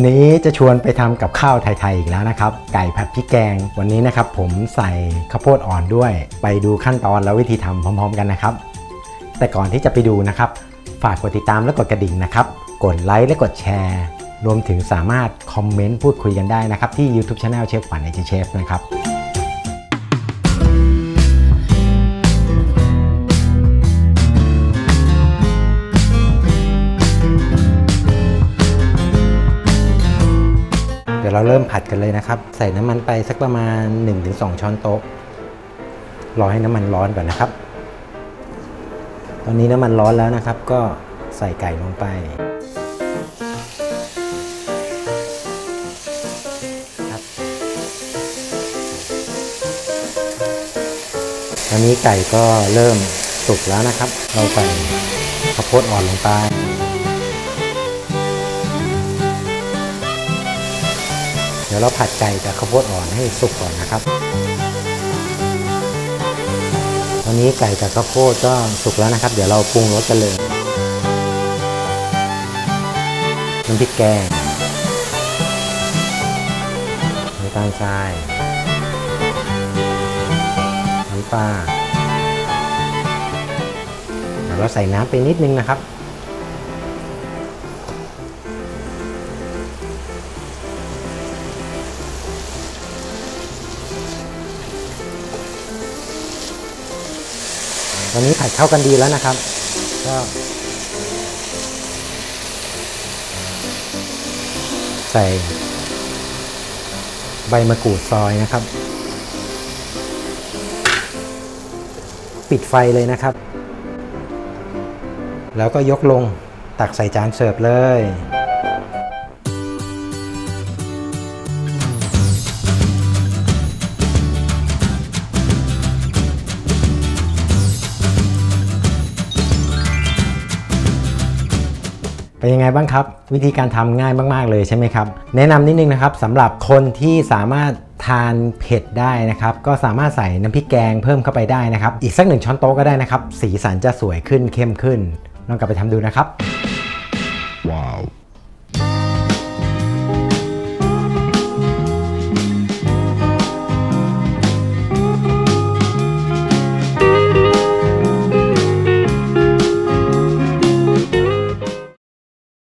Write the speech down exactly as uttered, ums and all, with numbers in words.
นี้จะชวนไปทำกับข้าวไทยๆอีกแล้วนะครับไก่ผัดพริกแกงวันนี้นะครับผมใส่ข้าวโพดอ่อนด้วยไปดูขั้นตอนและวิธีทำพร้อมๆกันนะครับแต่ก่อนที่จะไปดูนะครับฝากกดติดตามและกดกระดิ่งนะครับกดไลค์และกดแชร์รวมถึงสามารถคอมเมนต์พูดคุยกันได้นะครับที่ YouTube Channel เชฟขวัญ เอ เจ เชฟนะครับเดี๋ยวเราเริ่มผัดกันเลยนะครับใส่น้ำมันไปสักประมาณ หนึ่งถึงสอง ช้อนโต๊ะรอให้น้ำมันร้อนก่อนนะครับตอนนี้น้ำมันร้อนแล้วนะครับก็ใส่ไก่ลงไปครับตอนนี้ไก่ก็เริ่มสุกแล้วนะครับเราใส่ข้าวโพดอ่อนลงไปเดี๋ยวเราผัดไก่กับข้าวโพดอ่อนให้สุกก่อนนะครับตอนนี้ไก่กับข้าวโพดก็สุกแล้วนะครับเดี๋ยวเราปรุงรสกันเลยน้ำพริกแกงน้ำตาลทรายน้ำปลาเดี๋ยวเราใส่น้ำไปนิดนึงนะครับตอนนี้ผัดเข้ากันดีแล้วนะครับก็ใส่ใบมะกรูดซอยนะครับปิดไฟเลยนะครับแล้วก็ยกลงตักใส่จานเสิร์ฟเลยเป็นยังไงบ้างครับวิธีการทำง่ายมากๆเลยใช่ไหมครับแนะนำนิดนึงนะครับสำหรับคนที่สามารถทานเผ็ดได้นะครับก็สามารถใส่น้ำพริกแกงเพิ่มเข้าไปได้นะครับอีกสักหนึ่งช้อนโต๊ะก็ได้นะครับสีสันจะสวยขึ้นเข้มขึ้นลองกลับไปทำดูนะครับว้าว